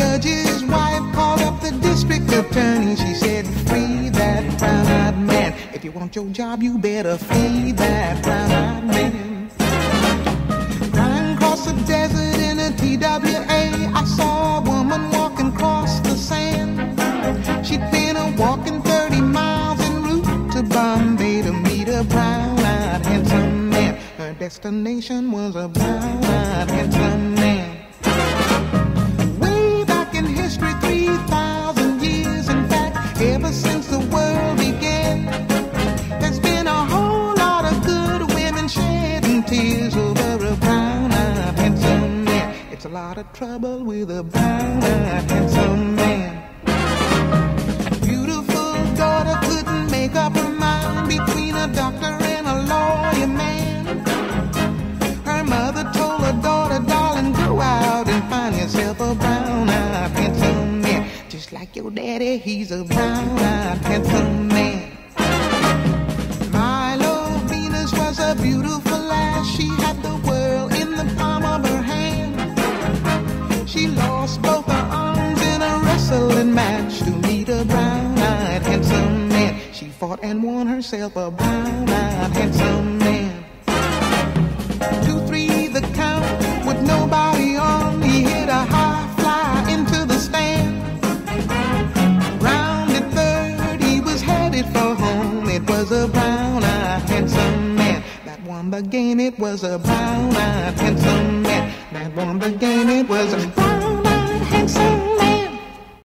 judge's wife called up the district attorney. She said, free that brown-eyed man. If you want your job, you better free that brown-eyed man. Riding across the desert in a TWA, I saw a woman walking across the sand. She'd been walking 30 miles en route to Bombay to meet a brown-eyed handsome man. Her destination was a brown-eyed handsome man. Way back in history, 3,000 years, in fact, ever since the world began, there's been a whole lot of good women shedding tears over a brown-eyed handsome man. It's a lot of trouble with a brown-eyed handsome man. Beautiful daughter couldn't make up her mind between a doctor and a lawyer man. Her mother told her daughter, darling, go out and find yourself a brown-eyed handsome man. Just like your daddy, he's a brown-eyed handsome man. Milo Venus was a beautiful lass. She had the world in the palm of her hand. She lost both her arms in a wrestling match to meet a brown-eyed handsome man. She fought and won herself a brown-eyed handsome man. 2, 3, the count with nobody on. He hit a high fly into the stand. Rounded third, he was headed for home. It was a brown-eyed handsome man that won the game. It was a brown-eyed handsome man.